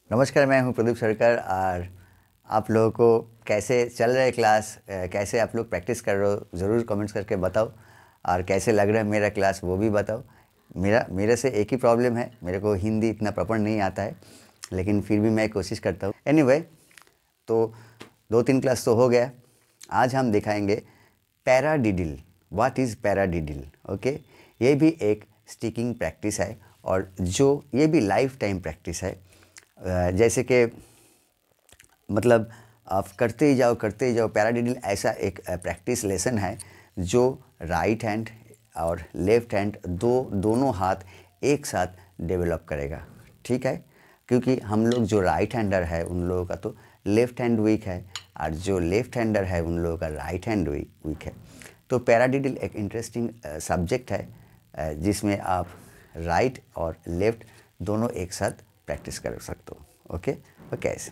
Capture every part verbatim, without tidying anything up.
नमस्कार, मैं हूं प्रदीप सरकार। और आप लोगों को कैसे चल रहा है क्लास, अ, कैसे आप लोग प्रैक्टिस कर रहे हो, ज़रूर कमेंट्स करके बताओ। और कैसे लग रहा है मेरा क्लास वो भी बताओ। मेरा मेरे से एक ही प्रॉब्लम है, मेरे को हिंदी इतना प्रॉपर नहीं आता है, लेकिन फिर भी मैं कोशिश करता हूँ। एनीवे, तो दो तीन क्लास तो हो गया। आज हम दिखाएंगे paradiddle. What is paradiddle? Okay, ये भी एक स्टिकिंग प्रैक्टिस है और जो ये भी लाइफ टाइम प्रैक्टिस है। अ, जैसे कि मतलब आप करते ही जाओ करते ही जाओ। पैराडिडिल ऐसा एक प्रैक्टिस लेसन है जो राइट हैंड और लेफ्ट हैंड दो दोनों हाथ एक साथ डेवलप करेगा, ठीक है। क्योंकि हम लोग जो राइट हैंडर है उन लोगों का तो लेफ्ट हैंड वीक है, और जो लेफ्ट हैंडर है उन लोगों का राइट हैंड वीक है। तो पैराडिडिल एक इंटरेस्टिंग सब्जेक्ट है, अ, जिसमें आप राइट और लेफ्ट दोनों एक साथ प्रैक्टिस कर सकते हो। ओके, तो कैसे?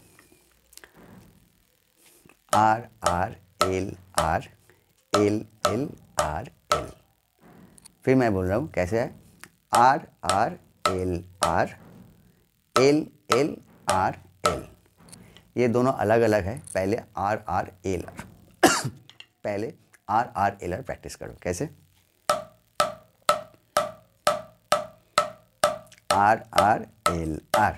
R R L R L L R L. फिर मैं बोल रहा हूँ कैसे है। R R L R L L R L. ये दोनों अलग अलग है। पहले आर आर एल आर पहले R R L R practice करो। कैसे? R R L R.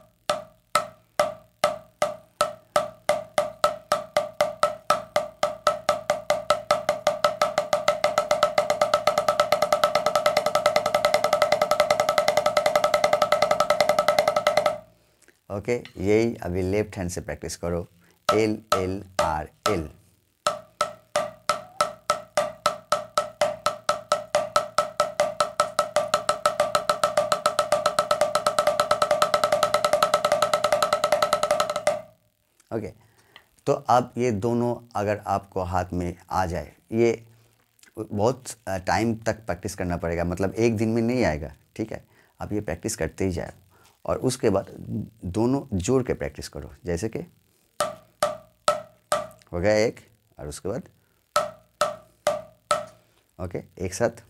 Okay, यही अभी लेफ्ट हैंड से प्रैक्टिस करो। L L R L. Okay, तो अब ये दोनों अगर आपको हाथ में आ जाए, ये बहुत टाइम तक प्रैक्टिस करना पड़ेगा, मतलब एक दिन में नहीं आएगा, ठीक है। आप ये प्रैक्टिस करते ही जाए और उसके बाद दोनों जोड़ के प्रैक्टिस करो। जैसे कि हो गया एक, और उसके बाद ओके एक साथ।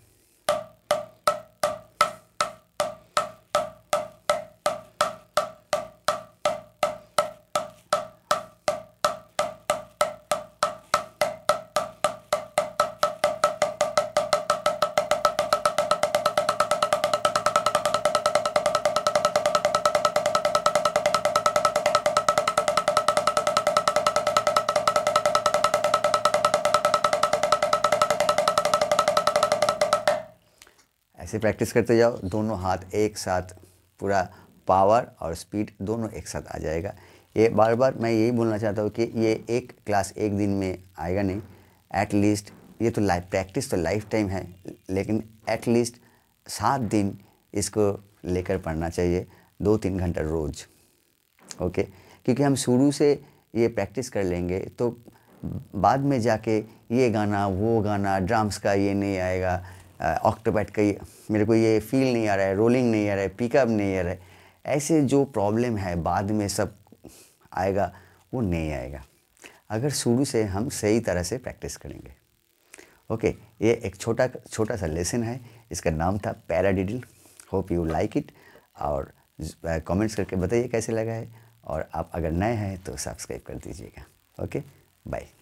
ऐसे प्रैक्टिस करते जाओ, दोनों हाथ एक साथ, पूरा पावर और स्पीड दोनों एक साथ आ जाएगा। ये बार बार मैं यही बोलना चाहता हूँ कि ये एक क्लास एक दिन में आएगा नहीं। एट लीस्ट ये तो लाइफ प्रैक्टिस तो लाइफ टाइम है, लेकिन एट लीस्ट सात दिन इसको लेकर पढ़ना चाहिए, दो तीन घंटा रोज़। ओके, क्योंकि हम शुरू से ये प्रैक्टिस कर लेंगे तो बाद में जाके ये गाना वो गाना, ड्रम्स का ये नहीं आएगा, ऑक्टोपैड का ये मेरे को ये फील नहीं आ रहा है, रोलिंग नहीं आ रहा है, पिकअप नहीं आ रहा है, ऐसे जो प्रॉब्लम है बाद में सब आएगा, वो नहीं आएगा अगर शुरू से हम सही तरह से प्रैक्टिस करेंगे। ओके, ये एक छोटा छोटा सा लेसन है, इसका नाम था paradiddle. Hope you like it, और कमेंट्स करके बताइए कैसे लगा है। और आप अगर नए हैं तो सब्सक्राइब कर दीजिएगा। Okay, bye.